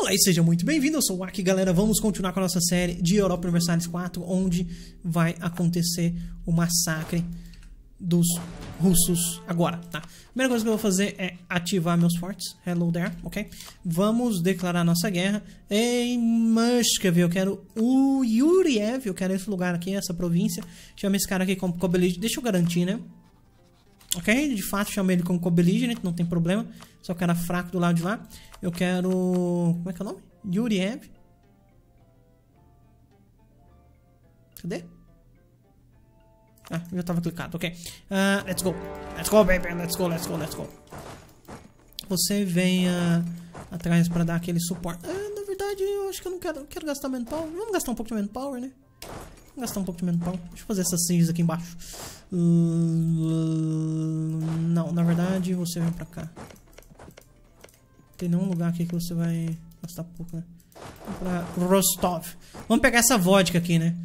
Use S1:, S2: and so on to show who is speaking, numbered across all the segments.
S1: Olá e seja muito bem-vindo, eu sou o Aki, galera. Vamos continuar com a nossa série de Europa Universalis 4, onde vai acontecer o massacre dos russos agora, tá? Primeira coisa que eu vou fazer é ativar meus fortes. Hello there, ok? Vamos declarar nossa guerra em Moscou. Eu quero o Yuriev, eu quero esse lugar aqui, essa província. Chama esse cara aqui como co-belligerent. Deixa eu garantir, né? Ok? De fato, chamei ele como co-belligerent, não tem problema. Só o cara fraco do lado de lá. Eu quero... Como é que é o nome? Yuriev. Cadê? Ah, já tava clicado, ok. Let's go. Let's go, baby. Let's go, let's go, let's go. Você vem atrás pra dar aquele suporte. Na verdade, eu acho que eu não quero gastar manpower. Vamos gastar um pouco de manpower, né? Vamos gastar um pouco de manpower. Deixa eu fazer essas cinzas aqui embaixo. Não, na verdade, você vem pra cá. Tem nenhum lugar aqui que você vai gastar pouco, né? Vamos pra Rostov. Vamos pegar essa vodka aqui, né?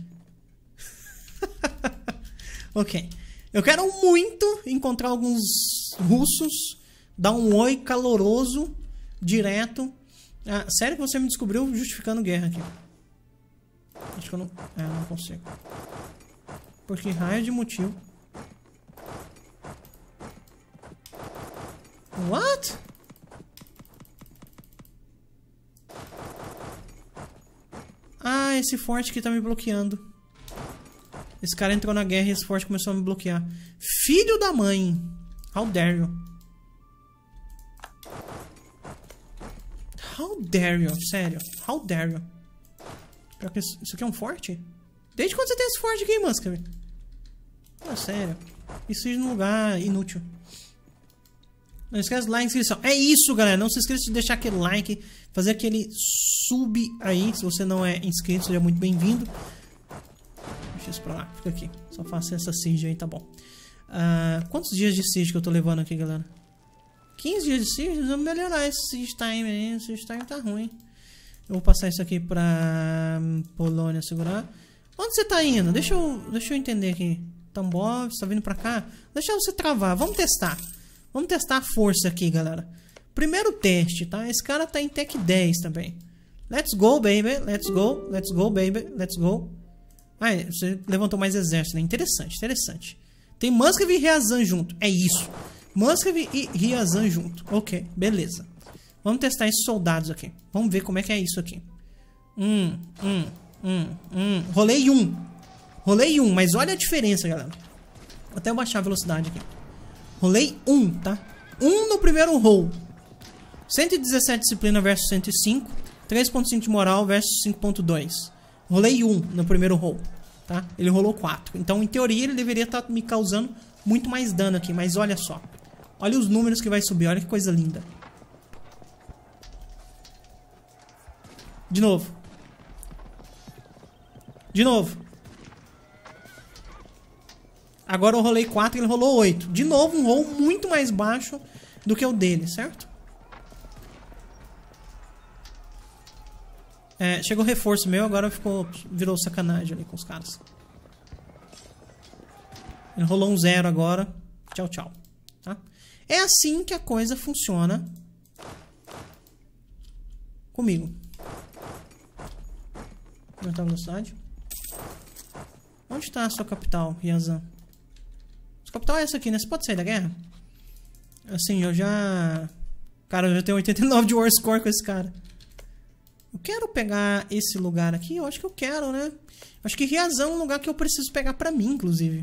S1: Ok. Eu quero muito encontrar alguns russos, dar um oi caloroso, direto. Sério que você me descobriu justificando guerra aqui? Acho que eu não... não consigo. Por que raio de motivo? What? Esse forte aqui tá me bloqueando. Esse cara entrou na guerra e esse forte começou a me bloquear. Filho da mãe. How dare you? How dare you? Sério. How dare you? Isso aqui é um forte? Desde quando você tem esse forte aqui, Muscovy? Sério. Isso é um lugar inútil. Não esquece de like e inscrição. É isso, galera. Não se esqueça de deixar aquele like. Fazer aquele sub aí. Se você não é inscrito, seja muito bem-vindo. Deixa isso pra lá. Fica aqui. Só faça essa siege aí, tá bom. Quantos dias de siege que eu tô levando aqui, galera? 15 dias de siege? Vamos melhorar esse siege time aí. Esse siege time tá ruim. Eu vou passar isso aqui pra Polônia segurar. Onde você tá indo? Deixa eu entender aqui. Tambov, você tá vindo pra cá? Deixa você travar. Vamos testar. Vamos testar a força aqui, galera. Primeiro teste, tá? Esse cara tá em Tech 10 também. Let's go, baby. Let's go. Let's go, baby. Let's go. Você levantou mais exército, né? Interessante, interessante. Tem Muscovy e Ryazan junto. É isso. Muscovy e Ryazan junto. Ok, beleza. Vamos testar esses soldados aqui. Vamos ver como é que é isso aqui. Rolei 1. Rolei 1, mas olha a diferença, galera. Vou até baixar a velocidade aqui. Rolei 1, tá? 1 no primeiro roll. 117 disciplina versus 105. 3.5 de moral versus 5.2. Rolei 1 no primeiro roll, tá? Ele rolou 4. Então, em teoria, ele deveria estar me causando muito mais dano aqui. Mas olha só. Olha os números que vai subir. Olha que coisa linda. De novo. De novo. Agora eu rolei 4 e ele rolou 8. De novo, um roll muito mais baixo do que o dele, certo? Chegou reforço meu, agora virou sacanagem ali com os caras. Ele rolou um 0 agora. Tchau, tchau. Tá? É assim que a coisa funciona comigo. Aumentar a velocidade. Onde está a sua capital, Ryazan? Sua capital é essa aqui, né? Você pode sair da guerra? Assim, eu já... Cara, eu já tenho 89 de war score com esse cara. Eu quero pegar esse lugar aqui? Eu acho que eu quero, né? Acho que Ryazan é um lugar que eu preciso pegar pra mim, inclusive.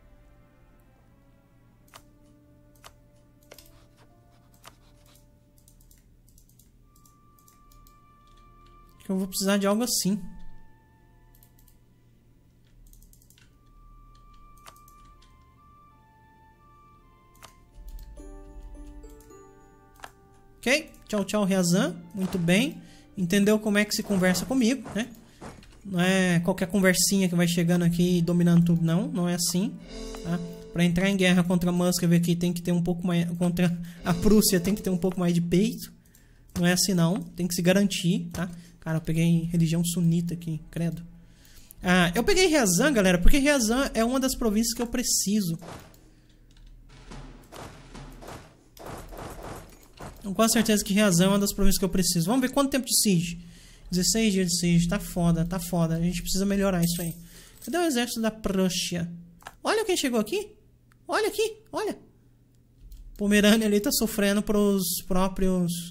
S1: Acho que eu vou precisar de algo assim. Ok, tchau, tchau, Ryazan. Muito bem. Entendeu como é que se conversa comigo, né? Não é qualquer conversinha que vai chegando aqui e dominando tudo, não. Não é assim, tá? Pra entrar em guerra contra a Muscovy aqui tem que ter um pouco mais... Contra a Prússia tem que ter um pouco mais de peito. Não é assim, não. Tem que se garantir, tá? Cara, eu peguei religião sunita aqui, credo. Eu peguei Ryazan, galera, porque Ryazan é uma das províncias que eu preciso. Com quase certeza que Ryazan é uma das províncias que eu preciso. Vamos ver quanto tempo de siege. 16 dias de siege. Tá foda, tá foda. A gente precisa melhorar isso aí. Cadê o exército da Prússia? Olha quem chegou aqui. Olha aqui, olha. Pomerânia ali tá sofrendo pras próprias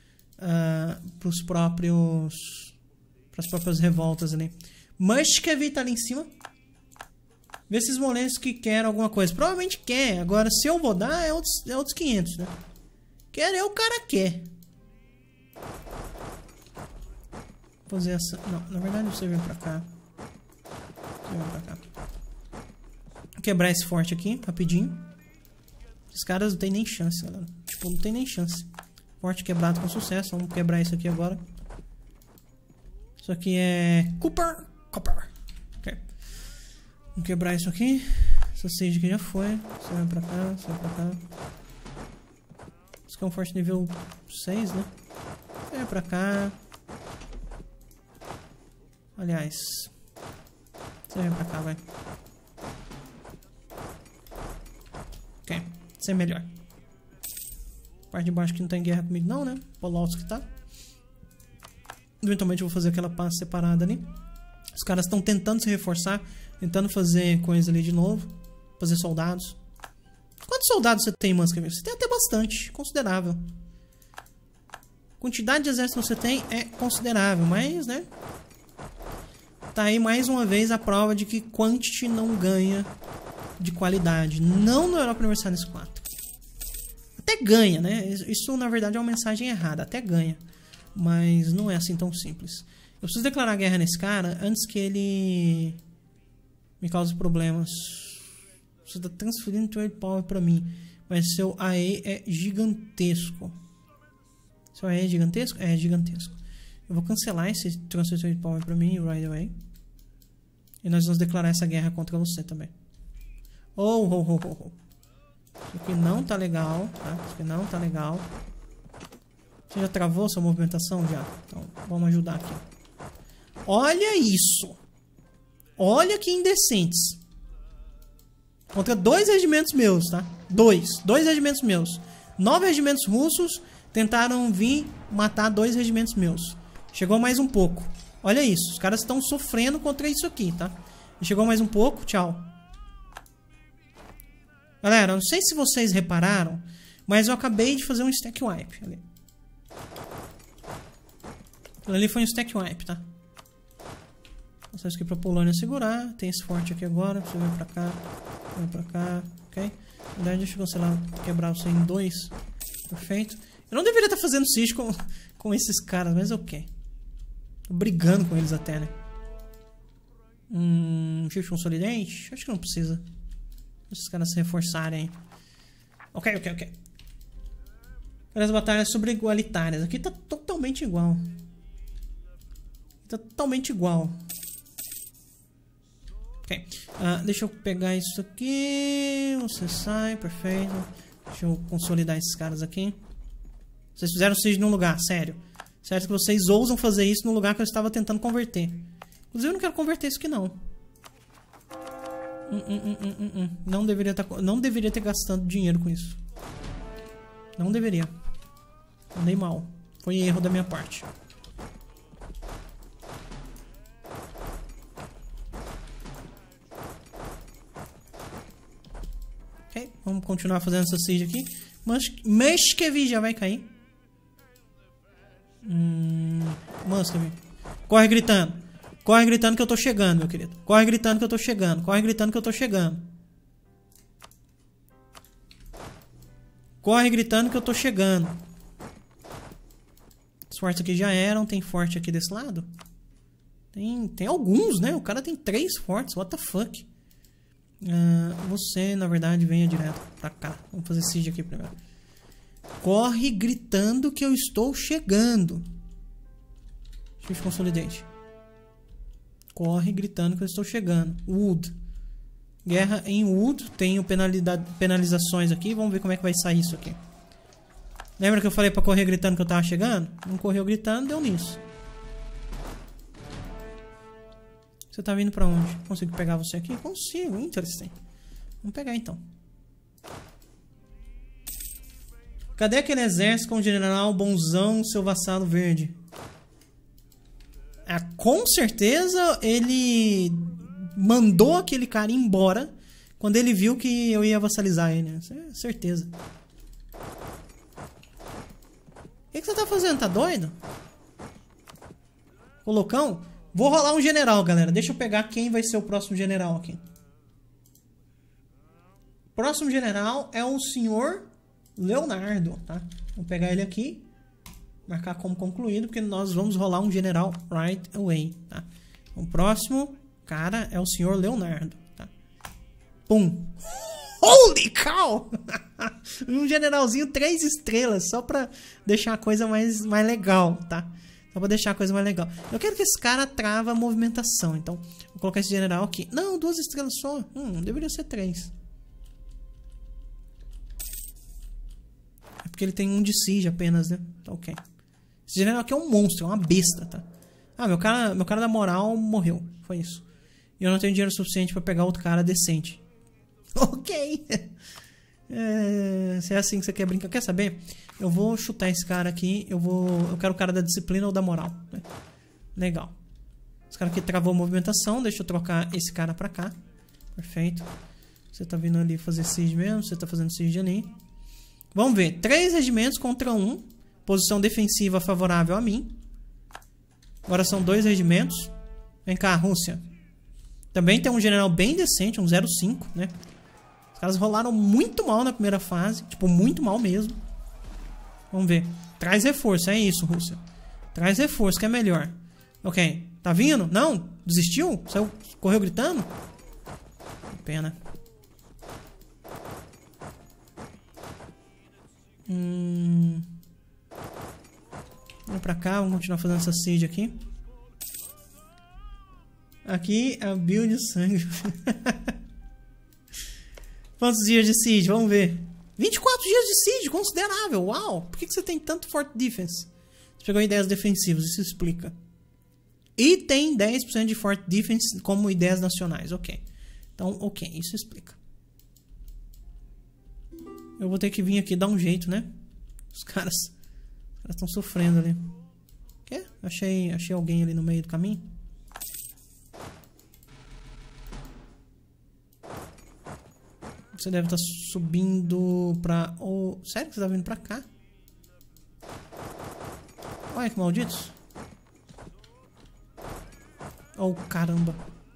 S1: revoltas ali. Muscovy tá ali em cima. Vê se Smolensk quer alguma coisa. Provavelmente quer. Agora, se eu vou dar, é outros 500, né? Querer, o cara quer. Vou fazer essa... Não, na verdade você vem pra cá. Você vem pra cá. Vou quebrar esse forte aqui, rapidinho. Esses caras não tem nem chance, galera. Tipo, não tem nem chance. Forte quebrado com sucesso. Vamos quebrar isso aqui agora. Isso aqui é... Copper. Ok. Vamos quebrar isso aqui. Essa siege aqui já foi. Você vai pra cá, você vai pra cá. Isso aqui é um forte nível 6, né? Você vai pra cá. Aliás. Você vem pra cá, vai. Ok. Isso é melhor. Parte de baixo que não tá em guerra comigo não, né? Polotsk tá. Eventualmente eu vou fazer aquela paz separada ali. Os caras estão tentando se reforçar. Tentando fazer coisas ali de novo. Fazer soldados. Quantos soldados você tem, Muscovy? Você tem até bastante. Considerável. Quantidade de exército que você tem é considerável. Mas, né? Tá aí mais uma vez a prova de que Quantity não ganha de qualidade. Não no Europa Universalis 4. Até ganha, né? Isso na verdade é uma mensagem errada. Até ganha. Mas não é assim tão simples. Eu preciso declarar guerra nesse cara antes que ele me cause problemas. Você está transferindo trade power pra mim. Mas seu AE é gigantesco. Seu AE é gigantesco? É gigantesco. Eu vou cancelar esse transfer trade power pra mim right away. E nós vamos declarar essa guerra contra você também. Isso aqui não tá legal, tá? Isso aqui não tá legal. Você já travou sua movimentação? Já. Então, vamos ajudar aqui. Olha isso. Olha que indecentes. Contra 2 regimentos meus, tá? 2 regimentos meus. 9 regimentos russos tentaram vir matar 2 regimentos meus. Chegou mais um pouco. Olha isso. Os caras estão sofrendo contra isso aqui, tá? Chegou mais um pouco. Tchau. Galera, eu não sei se vocês repararam, mas eu acabei de fazer um stack wipe ali. Aquilo ali foi um stack wipe, tá? Vou passar isso aqui pra Polônia segurar. Tem esse forte aqui agora. Você vem pra cá. Vem pra cá. Ok? Na verdade, deixa eu cancelar. Quebrar você em 2. Perfeito. Eu não deveria estar fazendo siege com esses caras, mas ok. Tô brigando com eles até, né? Shift Consolidate? Acho que não precisa. Deixa os caras se reforçarem. Ok. As batalhas sobre igualitárias. Aqui tá totalmente igual. Totalmente igual. Ok. Deixa eu pegar isso aqui. Você sai, perfeito. Deixa eu consolidar esses caras aqui. Vocês fizeram siege num lugar, sério. Certo que vocês ousam fazer isso no lugar que eu estava tentando converter. Inclusive eu não quero converter isso aqui não. Não deveria ter gastado dinheiro com isso. Não deveria. Andei mal. Foi erro da minha parte. Ok, vamos continuar fazendo essa siege aqui. Muscovy já vai cair. Muscovy. Corre gritando. Corre gritando que eu tô chegando, meu querido. Corre gritando que eu tô chegando. Corre gritando que eu tô chegando. Corre gritando que eu tô chegando. Os fortes aqui já eram. Tem forte aqui desse lado? Tem alguns, né? O cara tem 3 fortes. What the fuck? Você, na verdade, venha direto pra cá. Vamos fazer siege aqui primeiro. Corre gritando que eu estou chegando. Shift Consolidate. Corre gritando que eu estou chegando. Wood. Guerra em Wood. Tenho penalizações aqui. Vamos ver como é que vai sair isso aqui. Lembra que eu falei pra correr gritando que eu tava chegando? Não correu gritando, deu nisso. Você tá vindo pra onde? Consigo pegar você aqui? Consigo, interessante. Vamos pegar então. Cadê aquele exército com o general bonzão, seu vassalo verde? Ah, com certeza ele mandou aquele cara embora quando ele viu que eu ia vassalizar ele. Certeza. O que você tá fazendo? Tá doido? Colocão? Vou rolar um general, galera. Deixa eu pegar quem vai ser o próximo general aqui. O próximo general é o senhor Leonardo, tá? Vou pegar ele aqui. Marcar como concluído, porque nós vamos rolar um general right away, tá? O próximo cara é o senhor Leonardo, tá? Pum! Holy cow! Um generalzinho 3 estrelas, só pra deixar a coisa mais legal, tá? Só pra deixar a coisa mais legal. Eu quero que esse cara trava a movimentação, então vou colocar esse general aqui. Não, 2 estrelas só. Deveria ser 3. É porque ele tem 1 de siege apenas, né? Tá ok. Esse general aqui é um monstro, é uma besta, tá? Ah, meu cara da moral morreu. Foi isso. E eu não tenho dinheiro suficiente pra pegar outro cara decente. Ok. Se é assim que você quer brincar. Quer saber? Eu vou chutar esse cara aqui. Eu quero o cara da disciplina ou da moral, né? Legal. Esse cara aqui travou a movimentação. Deixa eu trocar esse cara pra cá. Perfeito. Você tá vindo ali fazer siege mesmo. Você tá fazendo siege ali. Vamos ver. 3 regimentos contra 1. Posição defensiva favorável a mim. Agora são 2 regimentos. Vem cá, Rússia. Também tem um general bem decente, um 0,5, né? Os caras rolaram muito mal na primeira fase. Tipo, muito mal mesmo. Vamos ver. Traz reforço, é isso, Rússia. Traz reforço, que é melhor. Ok. Tá vindo? Não? Desistiu? Saiu, correu gritando? Que pena. Vamos pra cá, vamos continuar fazendo essa siege aqui. Aqui é a build de sangue. Quantos dias de siege? Vamos ver. 24 dias de siege, considerável. Uau! Por que você tem tanto Fort Defense? Você pegou ideias defensivas, isso explica. E tem 10% de Fort Defense como ideias nacionais. Ok. Então, ok, isso explica. Eu vou ter que vir aqui dar um jeito, né? Os caras estão sofrendo ali. Quê? Achei alguém ali no meio do caminho. Você deve estar subindo pra... Sério que você tá vindo pra cá? Olha que malditos. Oh, caramba.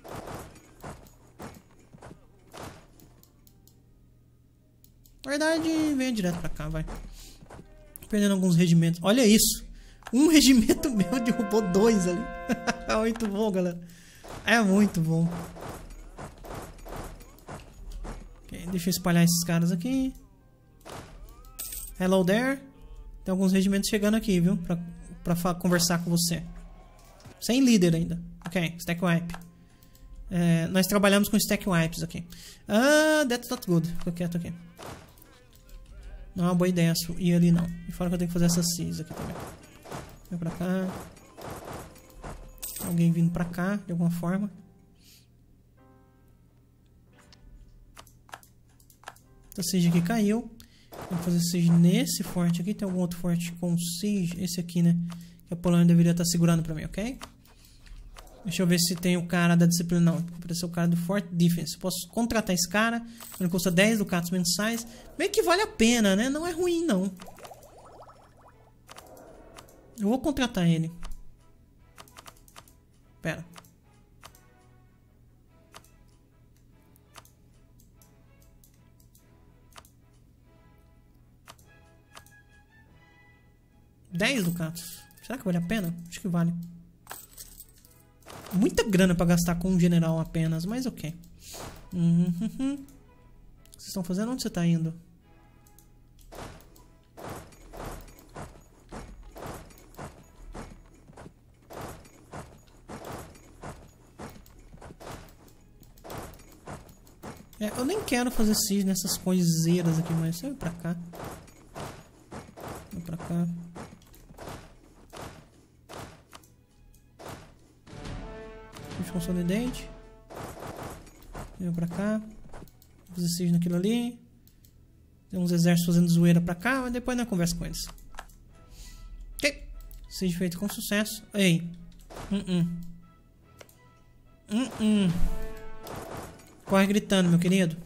S1: Na verdade, venha direto pra cá, vai. Perdendo alguns regimentos. Olha isso. Um regimento meu derrubou 2 ali. É muito bom, galera. É muito bom. Ok, deixa eu espalhar esses caras aqui. Hello there. Tem alguns regimentos chegando aqui, viu? Pra conversar com você. Sem líder ainda. Ok, stack wipe. Nós trabalhamos com stack wipes aqui. That's not good. Fica quieto aqui. Não é uma boa ideia ir ali, não. E fora que eu tenho que fazer essas cis aqui também. Vem pra cá. Alguém vindo pra cá, de alguma forma. Essa siege aqui caiu. Vou fazer siege nesse forte aqui. Tem algum outro forte com siege? Esse aqui, né? Que a Polônia deveria estar segurando pra mim, ok? Deixa eu ver se tem o cara da disciplina. Não, apareceu o cara do Fort Defense. Eu posso contratar esse cara. Ele custa 10 ducatos mensais. Meio que vale a pena, né? Não é ruim, não. Eu vou contratar ele. Pera. $10 ducatos. Será que vale a pena? Acho que vale. Muita grana pra gastar com um general apenas, mas ok. O que vocês estão fazendo? Onde você tá indo? Eu nem quero fazer siege nessas coiseiras aqui, mas sai pra cá. Vai pra cá. Consolidate. Vem pra cá. Fazer siege naquilo ali. Tem uns exércitos fazendo zoeira pra cá, mas depois nós conversa com eles. Ok. Seja feito com sucesso. Ei. Corre gritando, meu querido.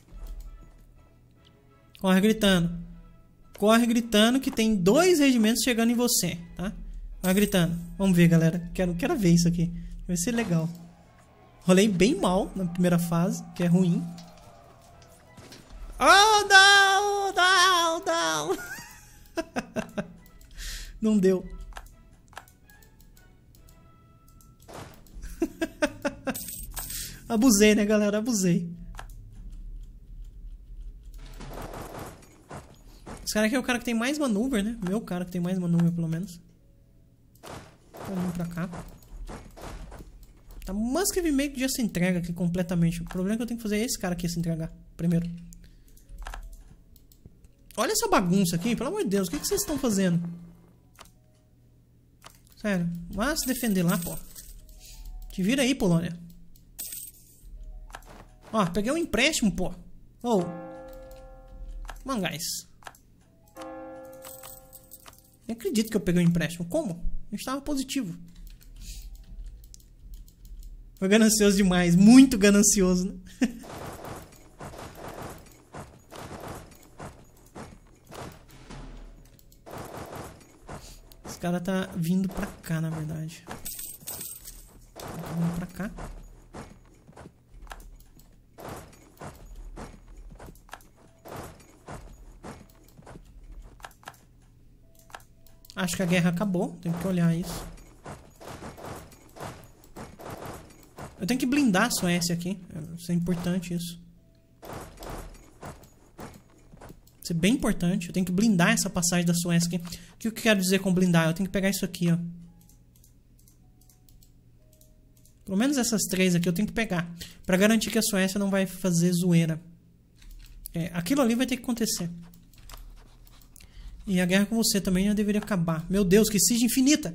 S1: Corre gritando. Corre gritando que tem 2 regimentos chegando em você, tá? Corre gritando. Vamos ver, galera. Quero ver isso aqui. Vai ser legal. Rolei bem mal na primeira fase, que é ruim. Oh, não! Não, não! Não deu. Abusei, né, galera? Abusei. Esse cara aqui é o cara que tem mais maneuver, né? Meu cara que tem mais maneuver, pelo menos. Vou vir pra cá. Tá, Muscovy meio que já se entrega aqui completamente. O problema é que eu tenho que fazer esse cara aqui se entregar primeiro. Olha essa bagunça aqui, pelo amor de Deus. O que vocês estão fazendo? Sério, vá se defender lá, pô. Te vira aí, Polônia. Ó, peguei um empréstimo, pô. Oh. Come on, guys. Nem acredito que eu peguei um empréstimo. Como? Eu estava positivo. Foi ganancioso demais. Muito ganancioso, né? Esse cara tá vindo pra cá, na verdade. Tá vindo pra cá. Acho que a guerra acabou. Tenho que olhar isso. Eu tenho que blindar a Suécia aqui. Isso é importante, isso. Isso é bem importante. Eu tenho que blindar essa passagem da Suécia aqui. O que eu quero dizer com blindar? Eu tenho que pegar isso aqui, ó. Pelo menos essas 3 aqui eu tenho que pegar. Pra garantir que a Suécia não vai fazer zoeira. Aquilo ali vai ter que acontecer. E a guerra com você também já deveria acabar. Meu Deus, que siege infinita!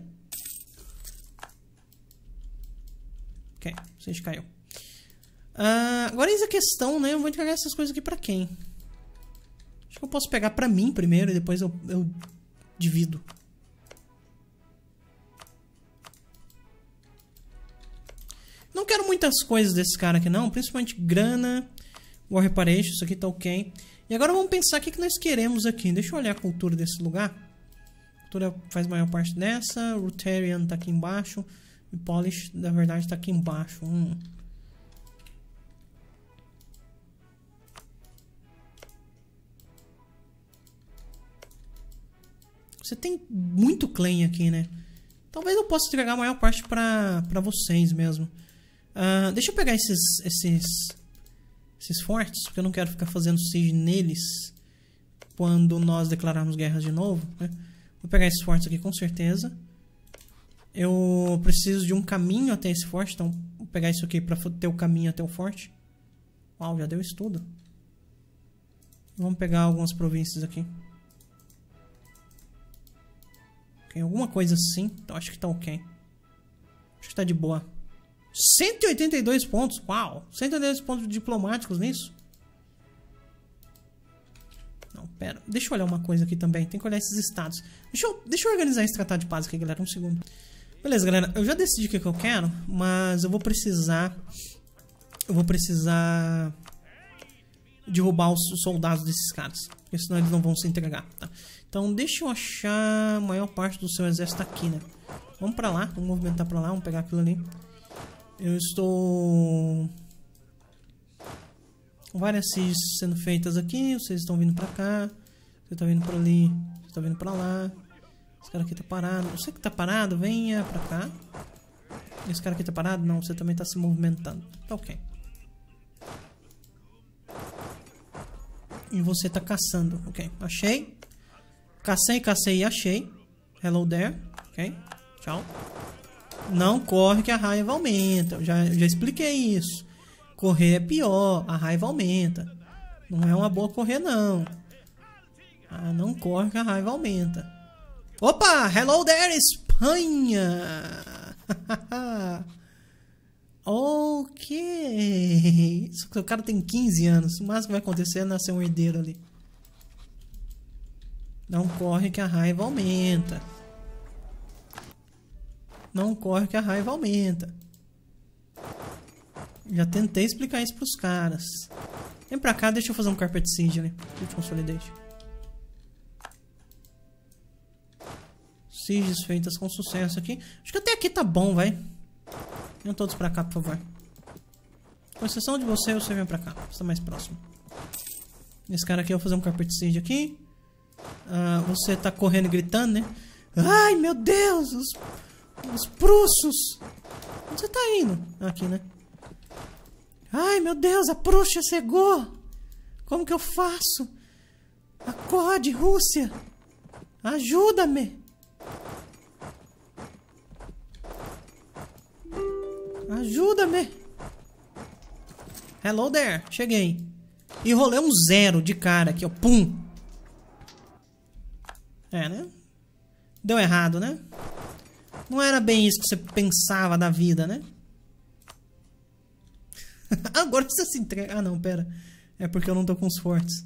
S1: Ok, siege caiu. Agora eis a questão, né? Eu vou entregar essas coisas aqui pra quem? Acho que eu posso pegar pra mim primeiro e depois eu divido. Não quero muitas coisas desse cara aqui não, principalmente grana, War Reparation, isso aqui tá ok. E agora vamos pensar o que nós queremos aqui. Deixa eu olhar a cultura desse lugar. A cultura faz maior parte dessa. Rutarian tá aqui embaixo. E Polish, na verdade, tá aqui embaixo. Você tem muito claim aqui, né? Talvez eu possa entregar a maior parte pra vocês mesmo. Deixa eu pegar esses fortes, porque eu não quero ficar fazendo siege neles quando nós declararmos guerras de novo, né? Vou pegar esses fortes aqui com certeza. Eu preciso de um caminho até esse forte, então vou pegar isso aqui para ter o caminho até o forte. Uau, já deu isso tudo. Vamos pegar algumas províncias aqui. Okay, alguma coisa assim, então acho que tá ok. Acho que tá de boa. 182 pontos, uau, 182 pontos diplomáticos nisso. Não, pera, deixa eu olhar uma coisa aqui também, tem que olhar esses estados. Deixa eu organizar esse tratado de paz aqui, galera, um segundo. Beleza, galera, eu já decidi o que eu quero, mas eu vou precisar derrubar os soldados desses caras, porque senão eles não vão se entregar, tá? Então deixa eu achar a maior parte do seu exército aqui, né? Vamos pra lá, vamos movimentar pra lá, vamos pegar aquilo ali. Eu estou com várias sieges sendo feitas aqui. Vocês estão vindo pra cá. Você tá vindo pra ali. Você tá vindo pra lá. Esse cara aqui tá parado. Você que tá parado, venha pra cá. Esse cara aqui tá parado? Não, você também tá se movimentando. Tá ok. E você tá caçando. Ok, achei. Cacei e achei. Hello there. Ok, tchau. Não corre que a raiva aumenta. Eu já expliquei isso. Correr é pior. A raiva aumenta. Não é uma boa correr, não. Não corre que a raiva aumenta. Opa! Hello there, Espanha! Ok. O cara tem 15 anos. O máximo que vai acontecer é nascer um herdeiro ali. Não corre que a raiva aumenta. Não corre que a raiva aumenta. Já tentei explicar isso pros caras. Vem pra cá, deixa eu fazer um Carpet Siege ali. Consolidate. Sieges feitas com sucesso aqui. Acho que até aqui tá bom, vai. Venham todos pra cá, por favor. Com exceção de você vem pra cá. Você tá mais próximo. Esse cara aqui, eu vou fazer um Carpet Siege aqui. Você tá correndo e gritando, né? Ai, meu Deus! Os prussos! Onde você tá indo? Aqui, né? Ai, meu Deus, a Prússia cegou! Como que eu faço? Acorde, Rússia! Ajuda-me! Ajuda-me! Hello there! Cheguei! E rolei um 0 de cara aqui, ó. Pum! É, né? Deu errado, né? Não era bem isso que você pensava da vida, né? Agora você se entrega. Ah, não, pera. É porque eu não tô com os fortes.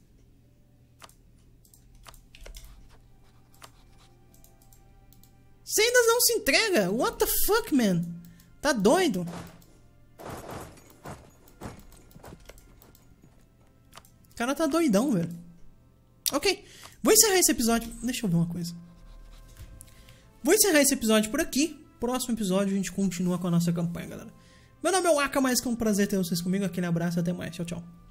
S1: Você ainda não se entrega? What the fuck, man? Tá doido? O cara tá doidão, velho. Ok. Vou encerrar esse episódio. Deixa eu ver uma coisa. Vou encerrar esse episódio por aqui. Próximo episódio a gente continua com a nossa campanha, galera. Meu nome é Waka, mais que um prazer ter vocês comigo. Aquele abraço e até mais. Tchau, tchau.